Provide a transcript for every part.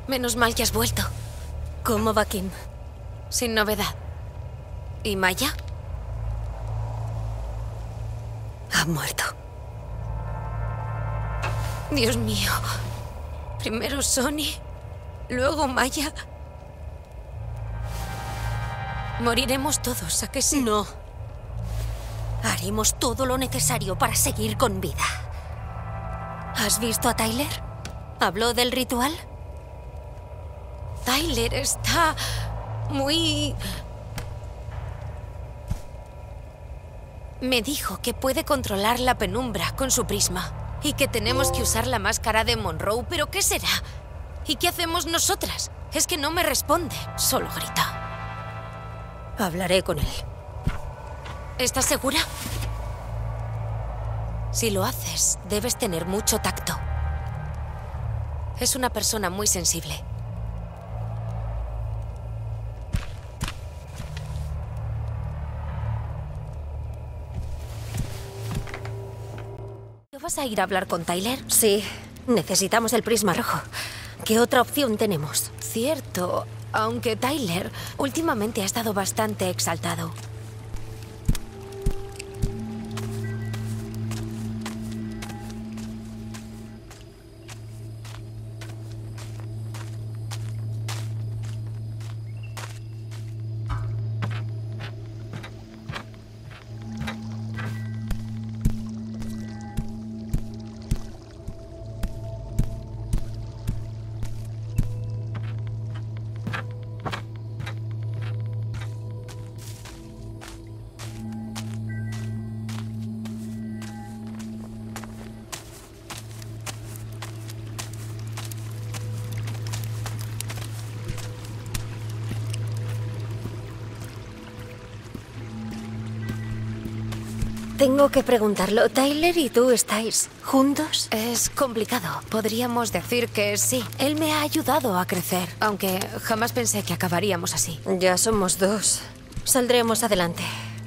Menos mal que has vuelto. ¿Cómo va Kim? Sin novedad. ¿Y Maya? Ha muerto. Dios mío. Primero Sonny, luego Maya. Moriremos todos, ¿a que sí? No. Haremos todo lo necesario para seguir con vida. ¿Has visto a Tyler? ¿Habló del ritual? Tyler está muy... Me dijo que puede controlar la penumbra con su prisma y que tenemos que usar la máscara de Monroe, pero ¿qué será? ¿Y qué hacemos nosotras? Es que no me responde, solo grita. Hablaré con él. ¿Estás segura? Si lo haces, debes tener mucho tacto. Es una persona muy sensible. ¿Vas a ir a hablar con Tyler? Sí, necesitamos el prisma rojo. ¿Qué otra opción tenemos? Cierto, aunque Tyler últimamente ha estado bastante exaltado. Tengo que preguntarlo. ¿Tyler y tú estáis juntos? Es complicado. Podríamos decir que sí. Él me ha ayudado a crecer, aunque jamás pensé que acabaríamos así. Ya somos dos. Saldremos adelante.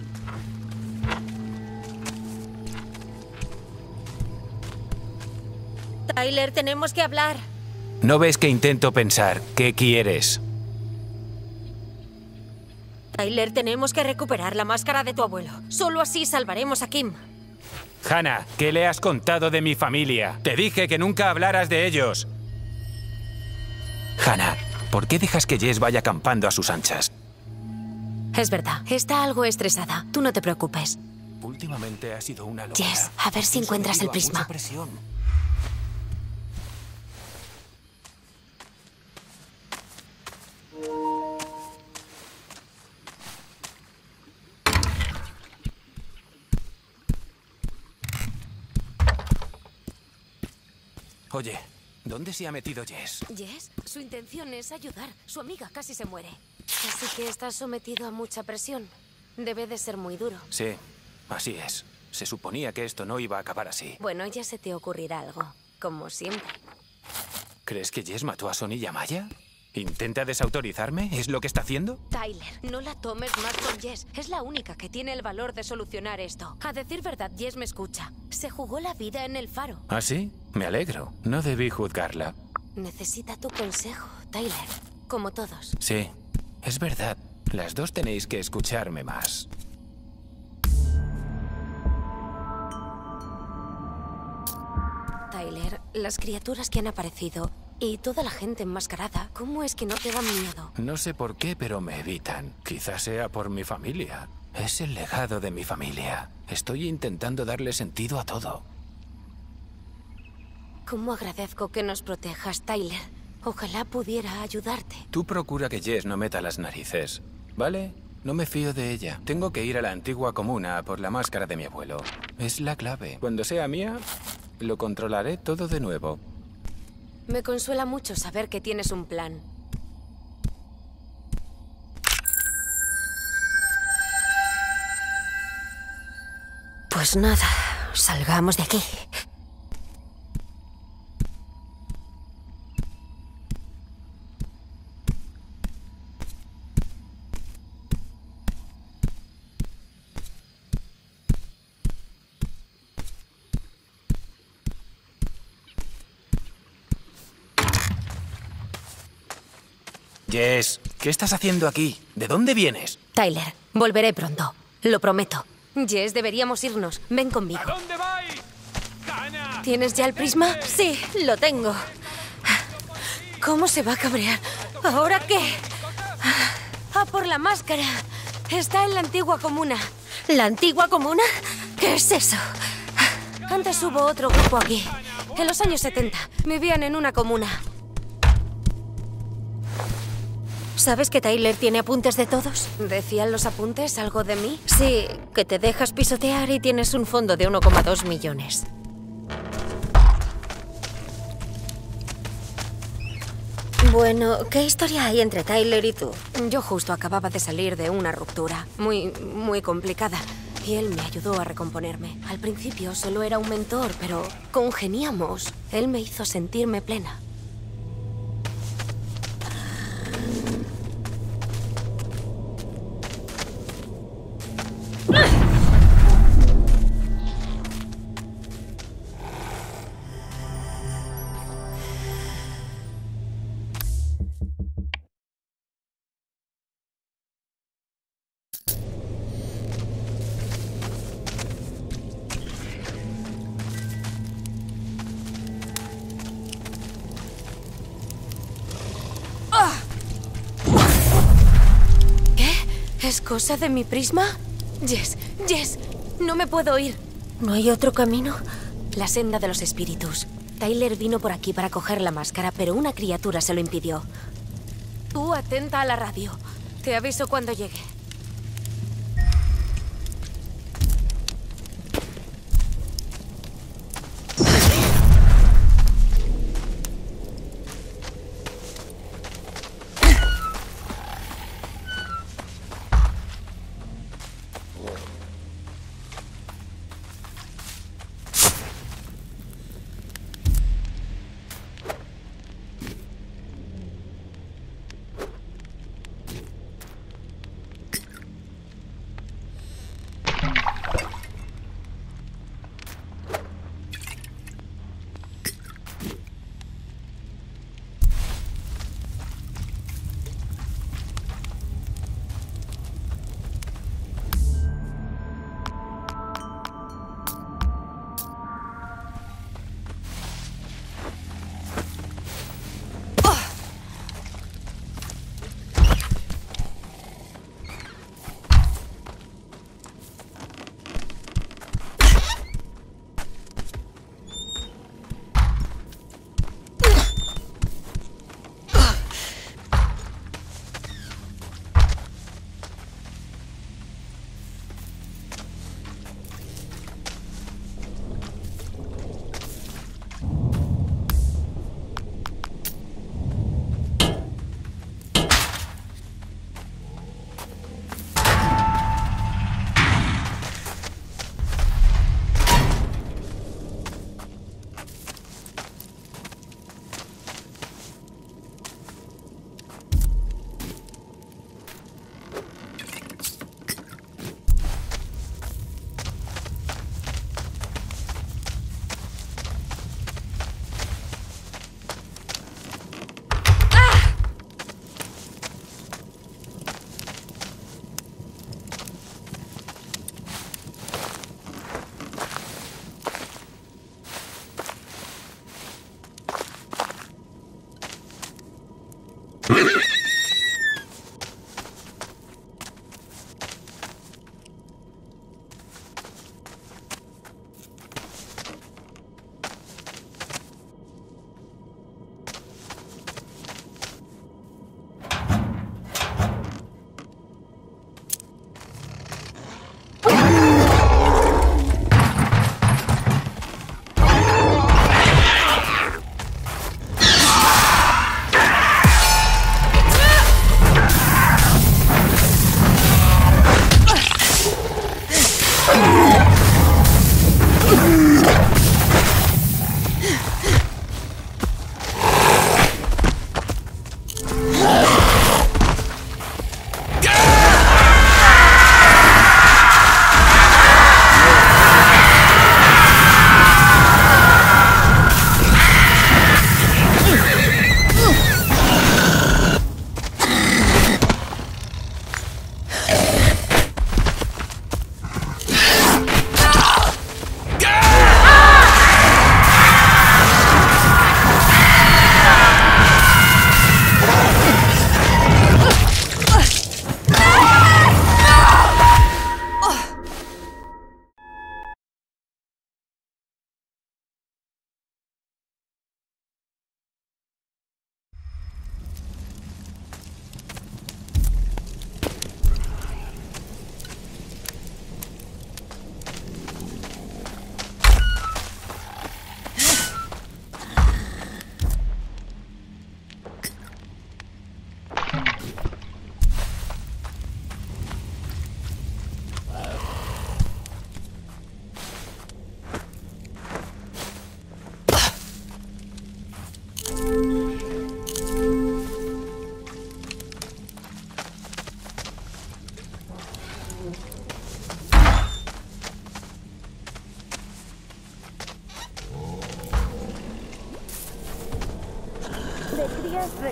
Tyler, tenemos que hablar. ¿No ves que intento pensar? ¿Qué quieres? Tyler, tenemos que recuperar la máscara de tu abuelo. Solo así salvaremos a Kim. Hannah, ¿qué le has contado de mi familia? Te dije que nunca hablaras de ellos. Hannah, ¿por qué dejas que Jess vaya acampando a sus anchas? Es verdad, está algo estresada. Tú no te preocupes. Últimamente ha sido una locura. Jess, a ver si encuentras el prisma. Oye, ¿dónde se ha metido Jess? Jess, su intención es ayudar. Su amiga casi se muere. Así que estás sometido a mucha presión. Debe de ser muy duro. Sí, así es. Se suponía que esto no iba a acabar así. Bueno, ya se te ocurrirá algo. Como siempre. ¿Crees que Jess mató a Sonny y a Maya? ¿Intenta desautorizarme? ¿Es lo que está haciendo? Tyler, no la tomes más con Jess. Es la única que tiene el valor de solucionar esto. A decir verdad, Jess me escucha. Se jugó la vida en el faro. ¿Ah, sí? Me alegro. No debí juzgarla. Necesita tu consejo, Tyler. Como todos. Sí, es verdad. Las dos tenéis que escucharme más. Tyler, las criaturas que han aparecido y toda la gente enmascarada, ¿cómo es que no te dan miedo? No sé por qué, pero me evitan. Quizás sea por mi familia. Es el legado de mi familia. Estoy intentando darle sentido a todo. ¿Cómo agradezco que nos protejas, Tyler? Ojalá pudiera ayudarte. Tú procura que Jess no meta las narices, ¿vale? No me fío de ella. Tengo que ir a la antigua comuna a por la máscara de mi abuelo. Es la clave. Cuando sea mía, lo controlaré todo de nuevo. Me consuela mucho saber que tienes un plan. Pues nada, salgamos de aquí. Jess, ¿qué estás haciendo aquí? ¿De dónde vienes? Tyler, volveré pronto. Lo prometo. Jess, deberíamos irnos. Ven conmigo. ¿A dónde vais? ¡Cana! ¿Tienes ya el prisma? Sí, lo tengo. ¿Cómo se va a cabrear? ¿Ahora qué? ¡A por la máscara! Está en la antigua comuna. ¿La antigua comuna? ¿Qué es eso? Antes hubo otro grupo aquí. En los años 70. Vivían en una comuna. ¿Sabes que Tyler tiene apuntes de todos? ¿Decían los apuntes algo de mí? Sí, que te dejas pisotear y tienes un fondo de 1,2 millones. Bueno, ¿qué historia hay entre Tyler y tú? Yo justo acababa de salir de una ruptura. Muy complicada. Y él me ayudó a recomponerme. Al principio solo era un mentor, pero congeniamos. Él me hizo sentirme plena. ¿Es cosa de mi prisma? Jess, no me puedo ir. ¿No hay otro camino? La senda de los espíritus. Tyler vino por aquí para coger la máscara, pero una criatura se lo impidió. Tú atenta a la radio. Te aviso cuando llegue.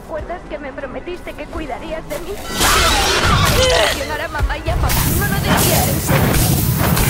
¿Recuerdas que me prometiste que cuidarías de mí? Para impresionar a mamá y a papá. No lo decía en serio.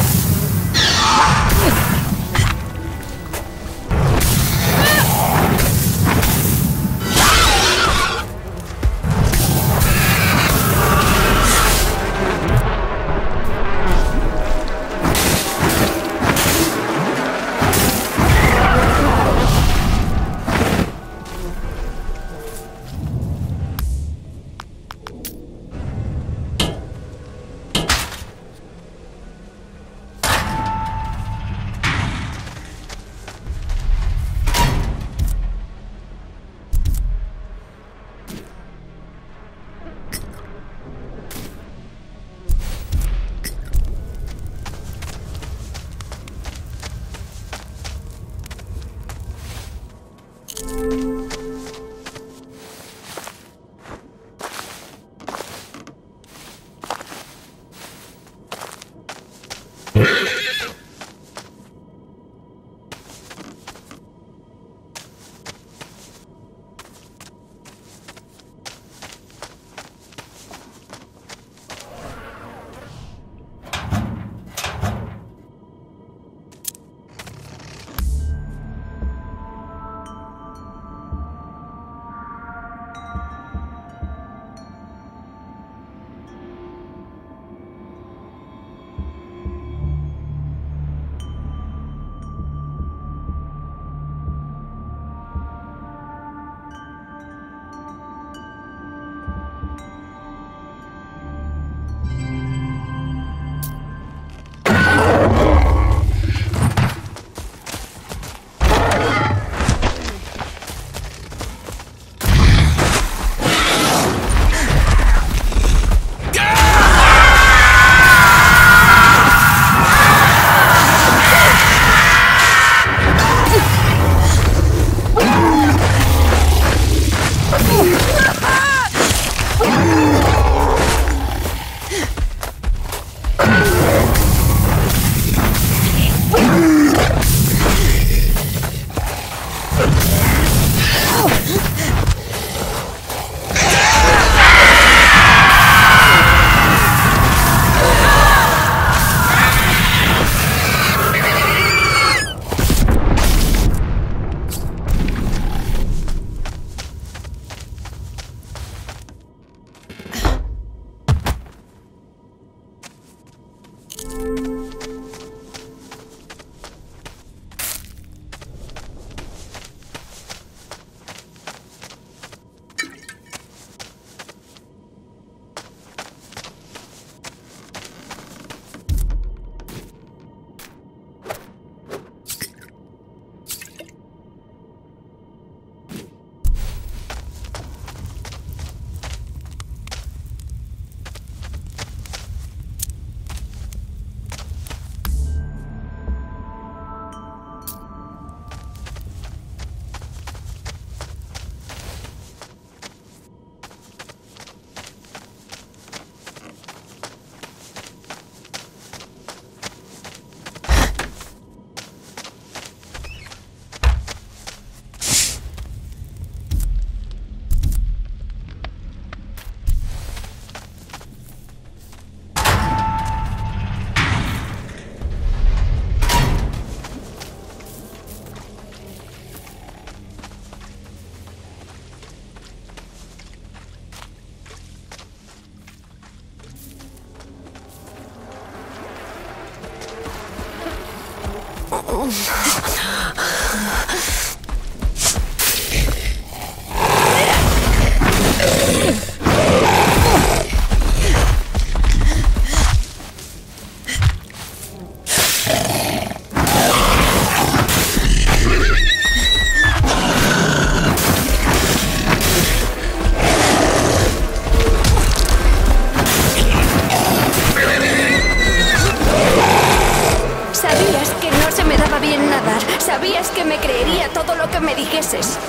Sabías que me creería todo lo que me dijeses.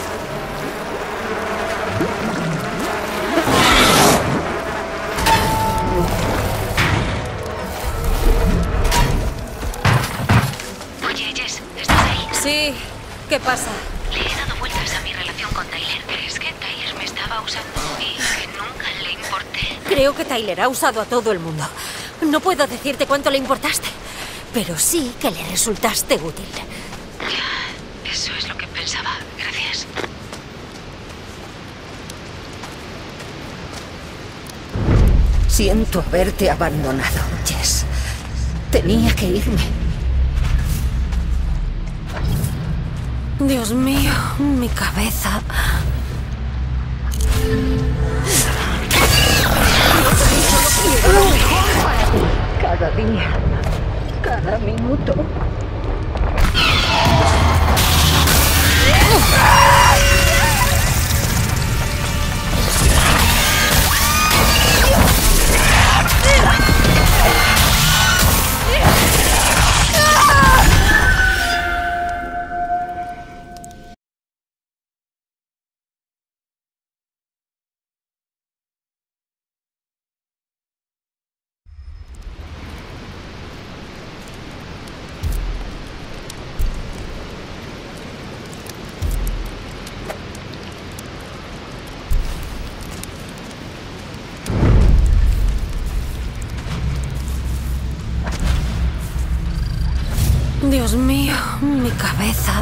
Oye, Jess, ¿estás ahí? Sí, ¿qué pasa? Le he dado vueltas a mi relación con Tyler. ¿Crees que Tyler me estaba usando y que nunca le importé. Creo que Tyler ha usado a todo el mundo. No puedo decirte cuánto le importaste, pero sí que le resultaste útil. Ya, eso es lo que pensaba. Gracias. Siento haberte abandonado, Jess. Tenía que irme. Dios mío, mi cabeza. Cada día, cada minuto. Dios mío, mi cabeza.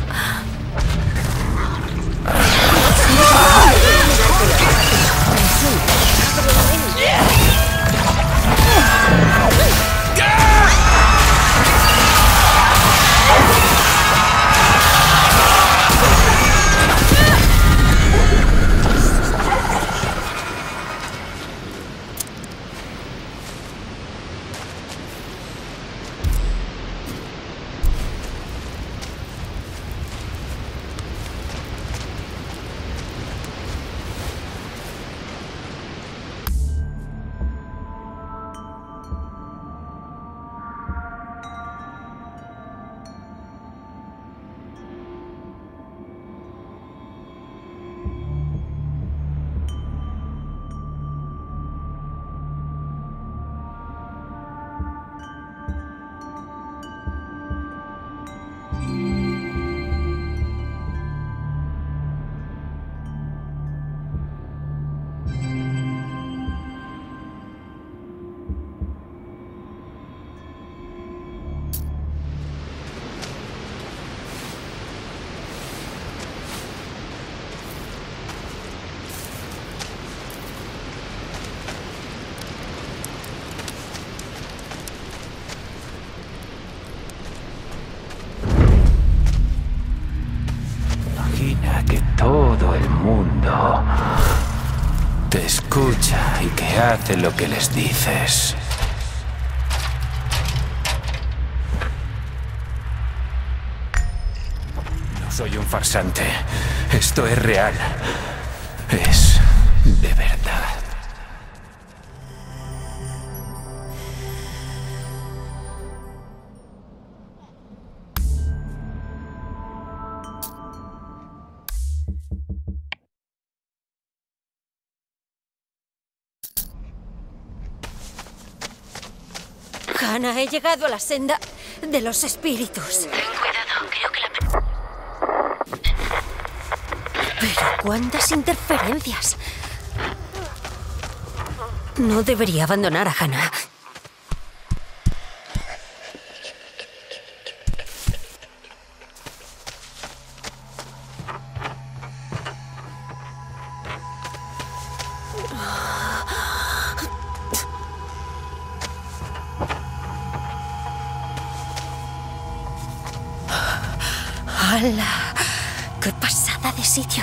Imagina que todo el mundo te escucha y que hace lo que les dices. No soy un farsante. Esto es real. Es de verdad. Hannah, he llegado a la senda de los espíritus. Ten cuidado, creo que Pero cuántas interferencias. No debería abandonar a Hannah. ¡Hala! ¡Qué pasada de sitio!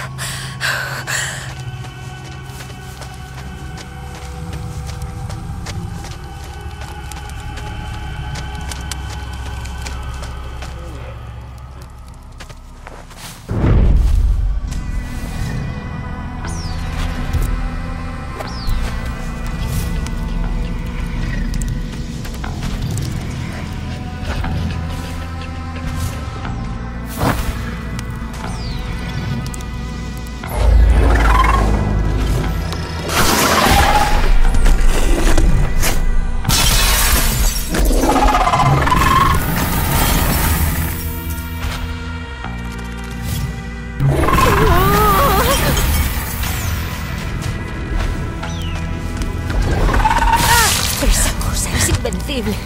invencible.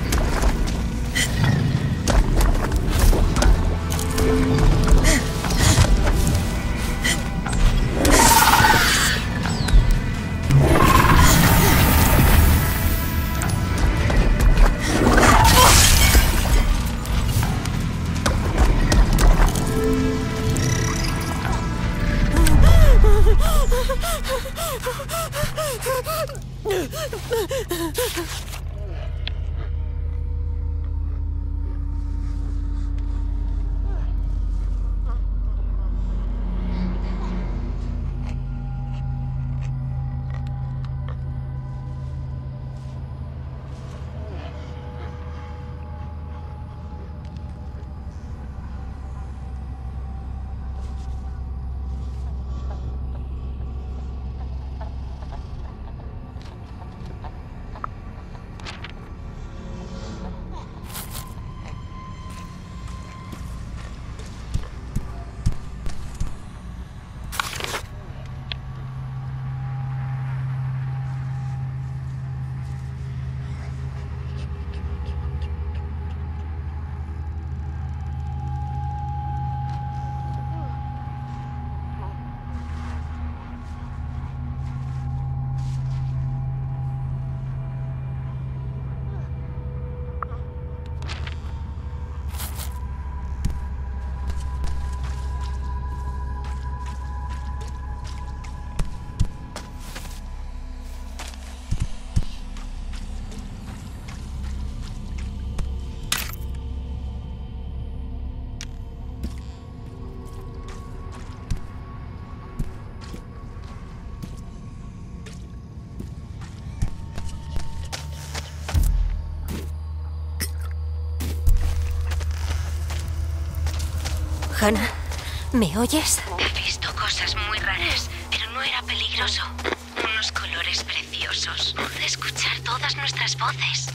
Hannah, ¿me oyes? He visto cosas muy raras, pero no era peligroso. Unos colores preciosos. Pude escuchar todas nuestras voces.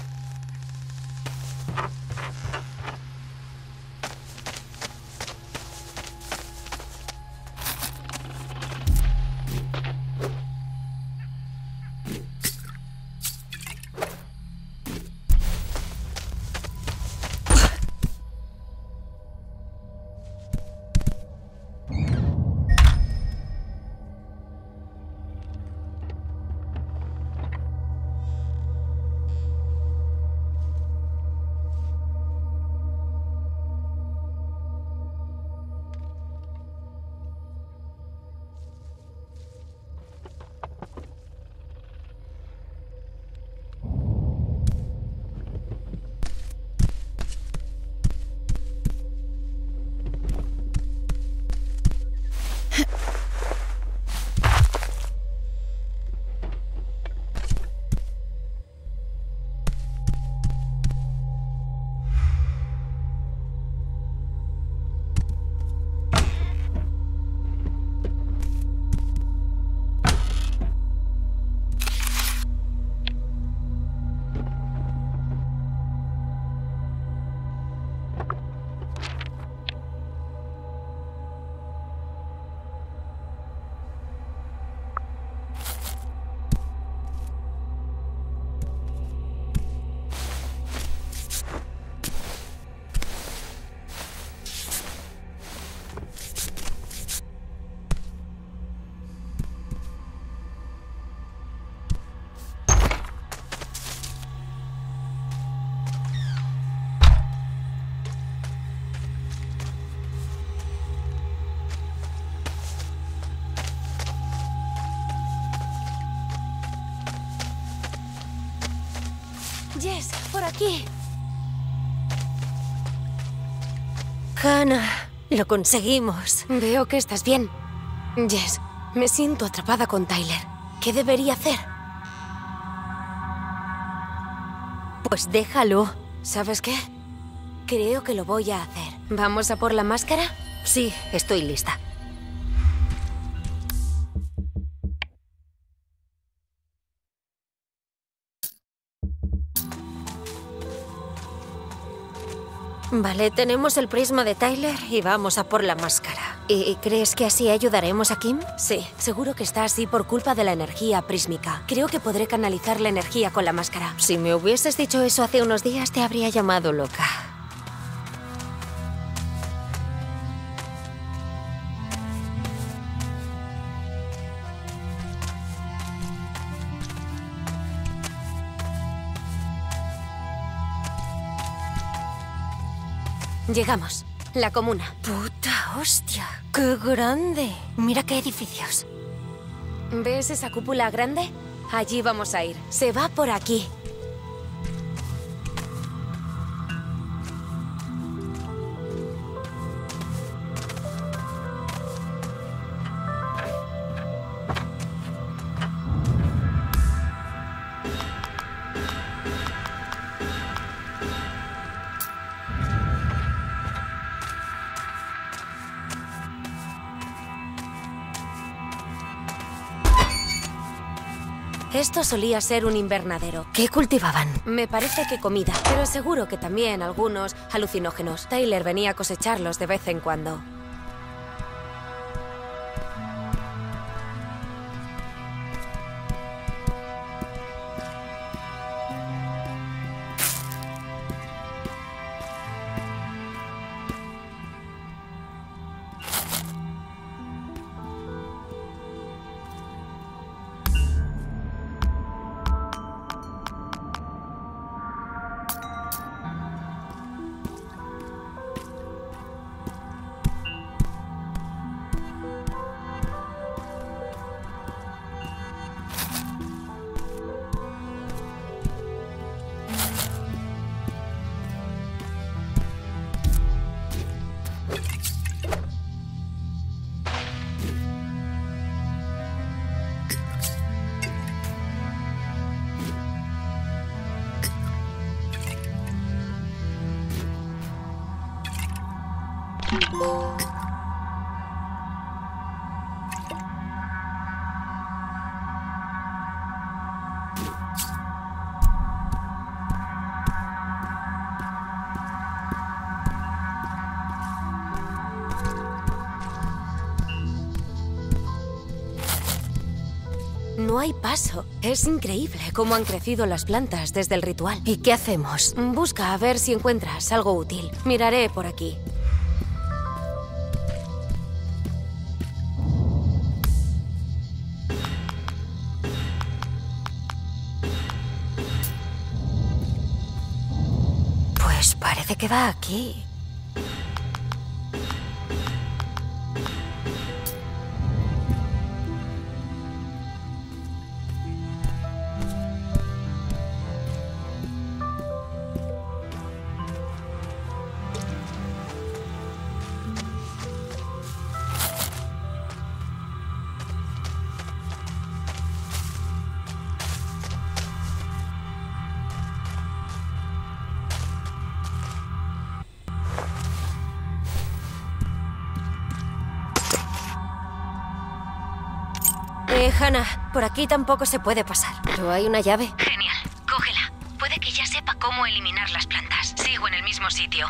Jess, por aquí. Hannah, lo conseguimos. Veo que estás bien. Jess, me siento atrapada con Tyler. ¿Qué debería hacer? Pues déjalo. ¿Sabes qué? Creo que lo voy a hacer. ¿Vamos a por la máscara? Sí, estoy lista. Vale, tenemos el prisma de Tyler y vamos a por la máscara. ¿Y crees que así ayudaremos a Kim? Sí, seguro que está así por culpa de la energía prísmica. Creo que podré canalizar la energía con la máscara. Si me hubieses dicho eso hace unos días, te habría llamado loca. Llegamos. La comuna. ¡Puta hostia! ¡Qué grande! Mira qué edificios. ¿Ves esa cúpula grande? Allí vamos a ir. Se va por aquí. Esto solía ser un invernadero. ¿Qué cultivaban? Me parece que comida, pero seguro que también algunos alucinógenos. Tyler venía a cosecharlos de vez en cuando. No hay paso. Es increíble cómo han crecido las plantas desde el ritual. ¿Y qué hacemos? Busca a ver si encuentras algo útil. Miraré por aquí. Pues parece que va aquí. Hannah, por aquí tampoco se puede pasar. Pero hay una llave. Genial. Cógela. Puede que ya sepa cómo eliminar las plantas. Sigo en el mismo sitio.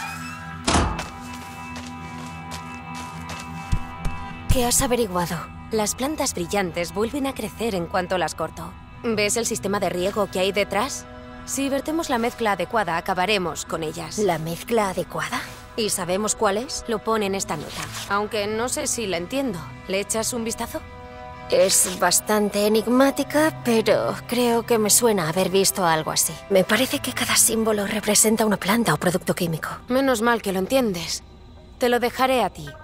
¿Qué has averiguado? Las plantas brillantes vuelven a crecer en cuanto las corto. ¿Ves el sistema de riego que hay detrás? Si vertemos la mezcla adecuada, acabaremos con ellas. ¿La mezcla adecuada? ¿Y sabemos cuál es? Lo pone en esta nota, aunque no sé si la entiendo. ¿Le echas un vistazo? Es bastante enigmática, pero creo que me suena haber visto algo así. Me parece que cada símbolo representa una planta o producto químico. Menos mal que lo entiendes. Te lo dejaré a ti.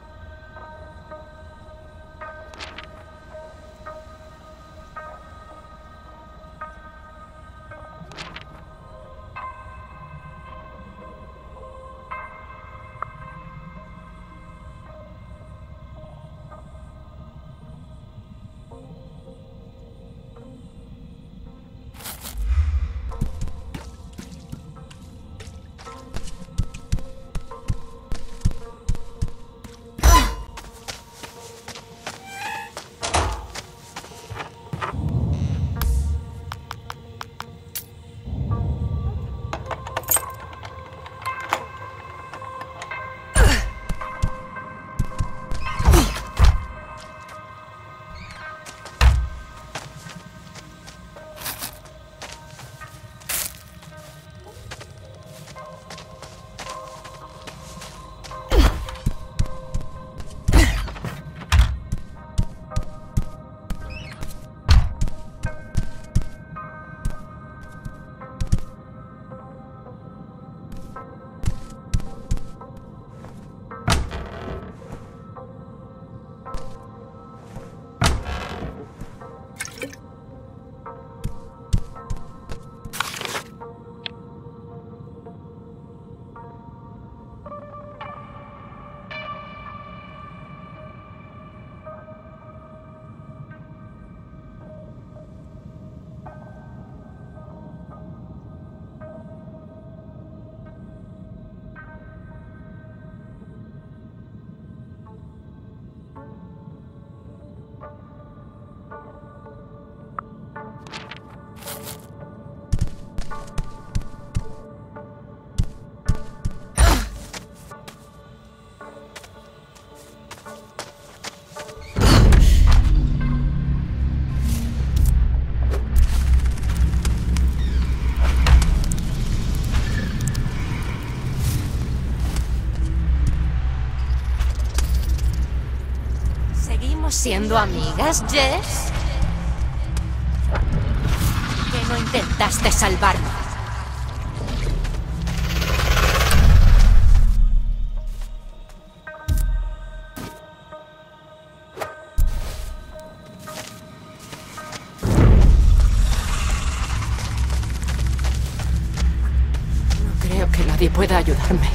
¿Siendo amigas, Jess? ¿Por qué no intentaste salvarme? No creo que nadie pueda ayudarme.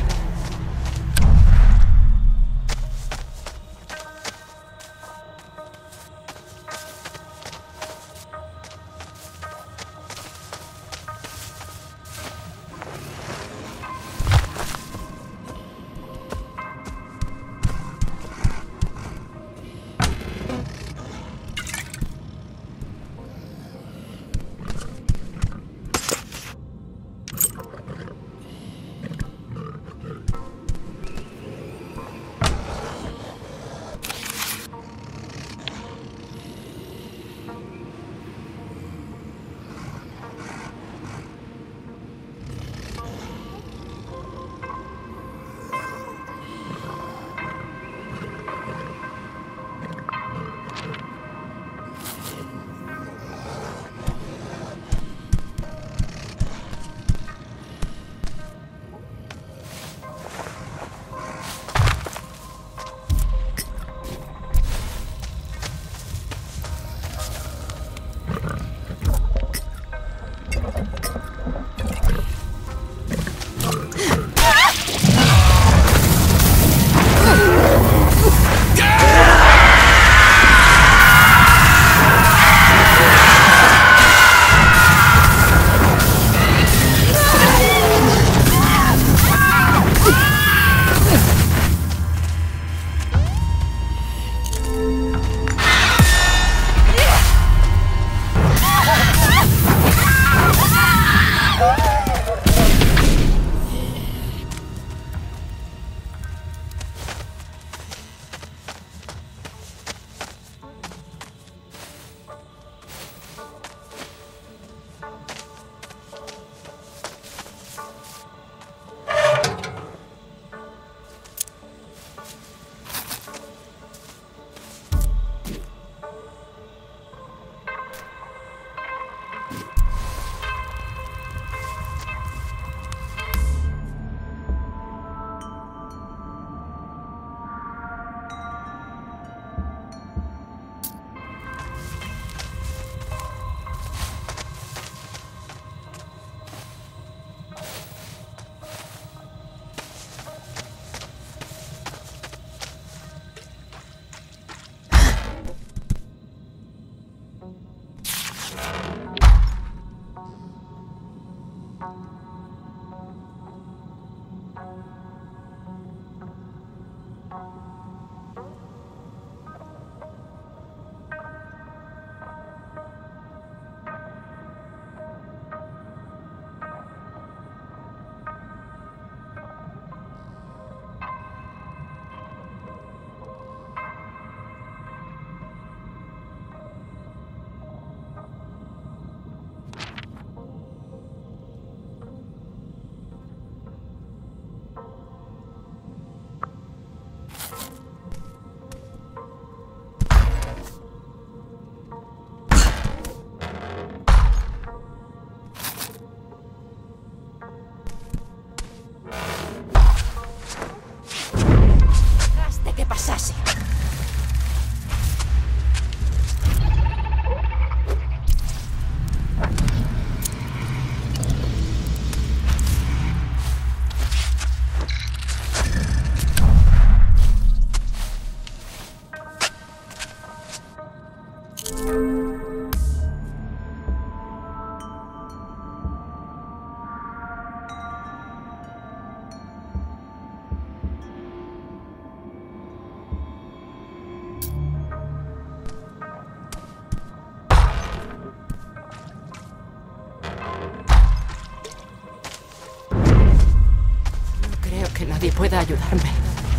Dejaste que pasase. Que nadie pueda ayudarme.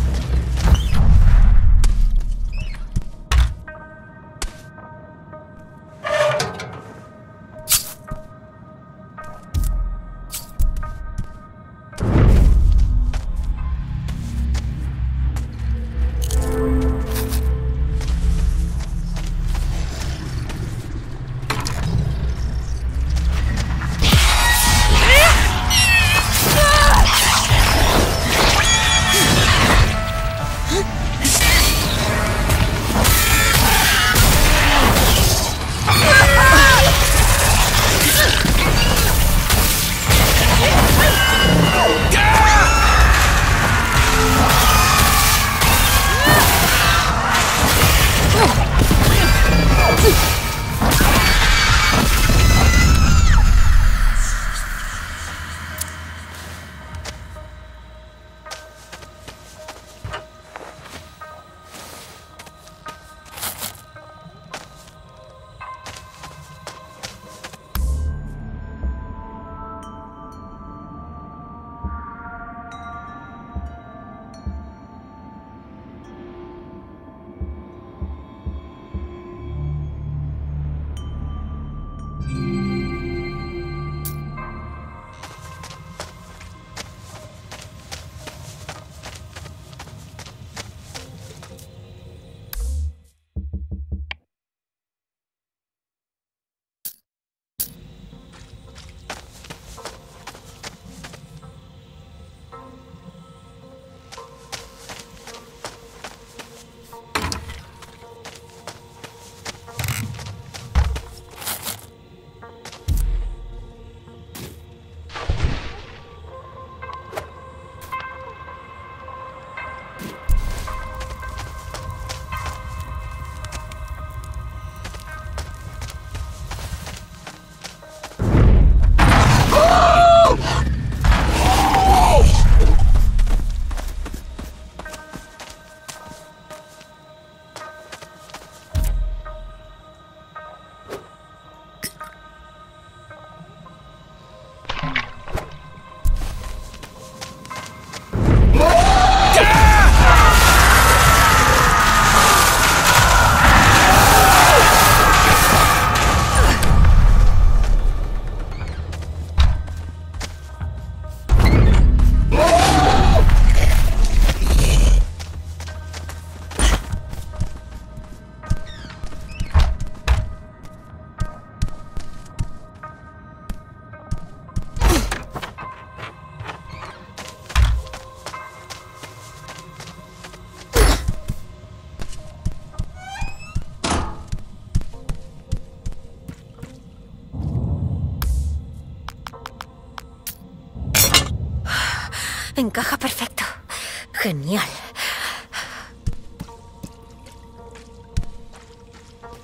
Encaja perfecto. Genial.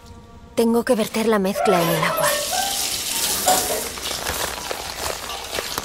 Tengo que verter la mezcla en el agua.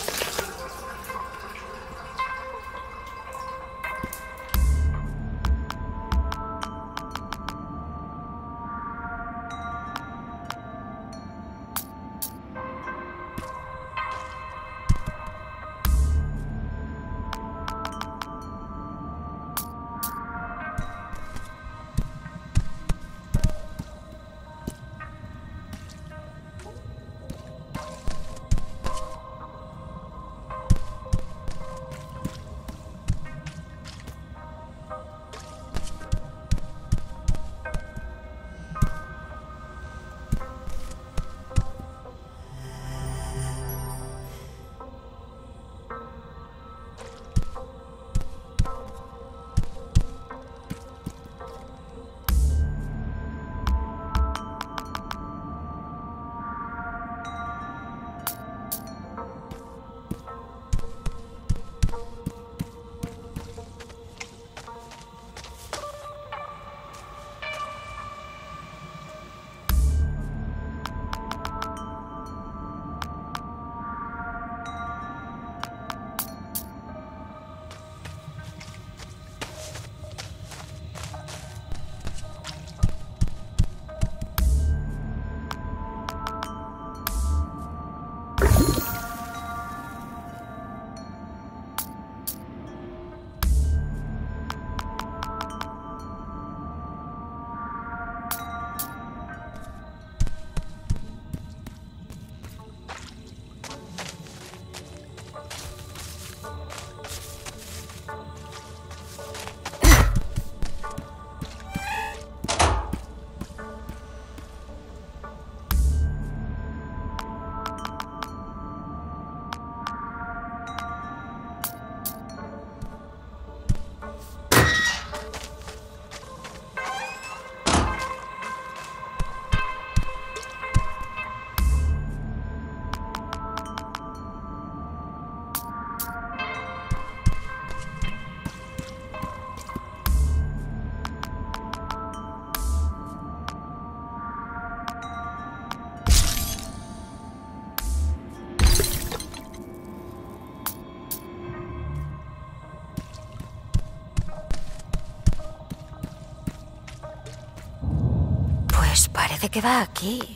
parece que va aquí.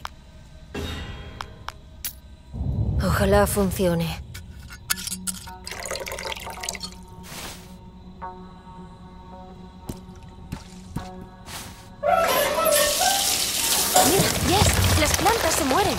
Ojalá funcione. Mira, Jess, las plantas se mueren.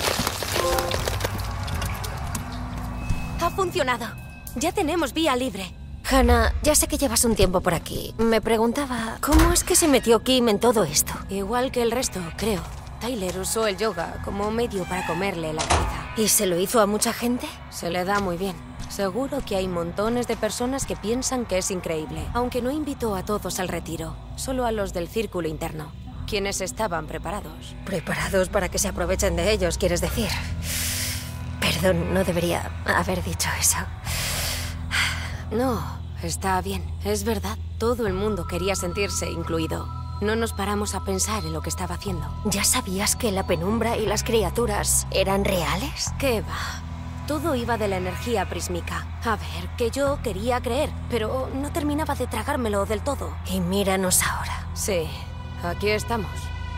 Ha funcionado. Ya tenemos vía libre. Hannah, ya sé que llevas un tiempo por aquí. Me preguntaba, ¿cómo es que se metió Kim en todo esto? Igual que el resto, creo. Tyler usó el yoga como medio para comerle la cabeza. ¿Y se lo hizo a mucha gente? Se le da muy bien. Seguro que hay montones de personas que piensan que es increíble. Aunque no invitó a todos al retiro, solo a los del círculo interno, quienes estaban preparados. ¿Preparados para que se aprovechen de ellos, quieres decir? Perdón, no debería haber dicho eso. No, está bien. Es verdad. Todo el mundo quería sentirse incluido. No nos paramos a pensar en lo que estaba haciendo. ¿Ya sabías que la penumbra y las criaturas eran reales? ¿Qué va? Todo iba de la energía prísmica. A ver, que yo quería creer, pero no terminaba de tragármelo del todo. Y míranos ahora. Sí, aquí estamos.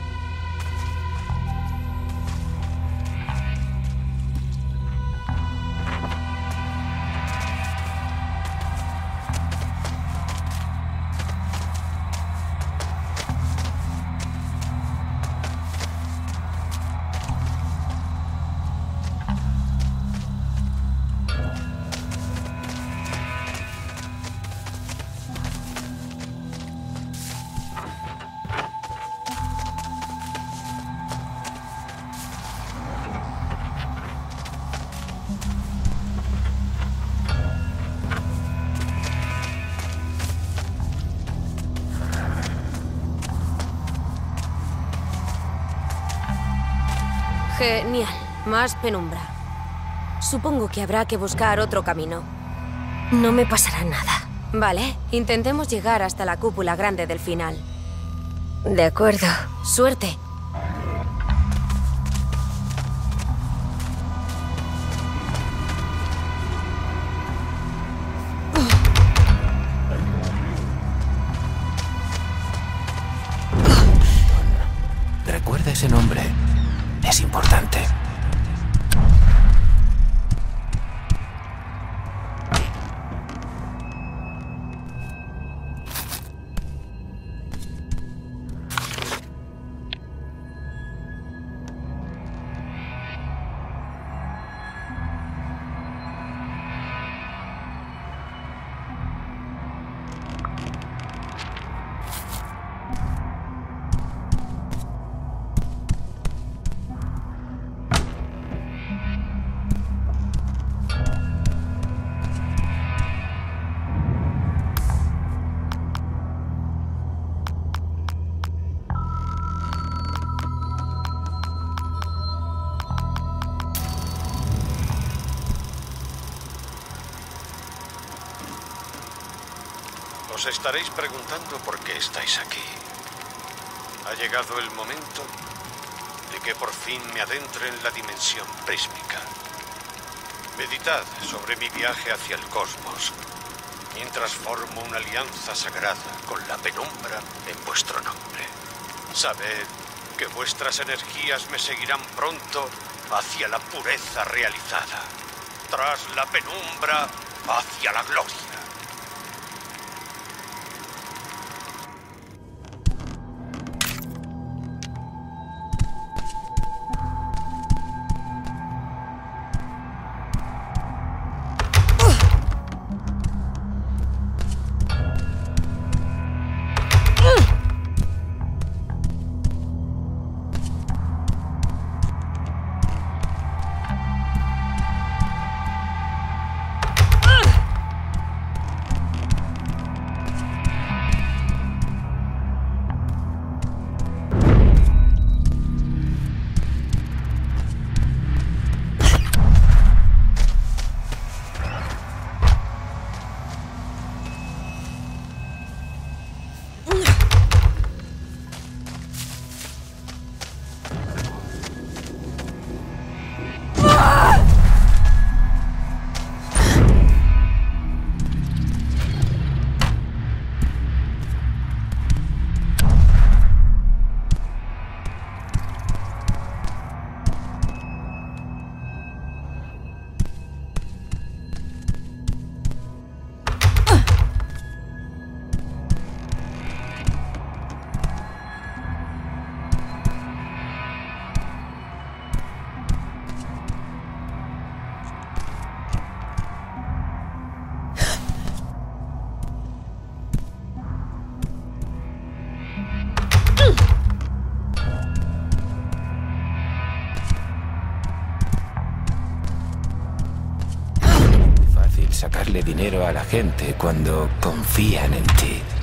Genial. Más penumbra. Supongo que habrá que buscar otro camino. No me pasará nada. Vale, intentemos llegar hasta la cúpula grande del final. De acuerdo. Suerte. Recuerda ese nombre. Es importante. Os estaréis preguntando por qué estáis aquí. Ha llegado el momento de que por fin me adentre en la dimensión prísmica. Meditad sobre mi viaje hacia el cosmos, mientras formo una alianza sagrada con la penumbra en vuestro nombre. Sabed que vuestras energías me seguirán pronto hacia la pureza realizada, tras la penumbra hacia la gloria. sacarle dinero a la gente cuando confían en ti.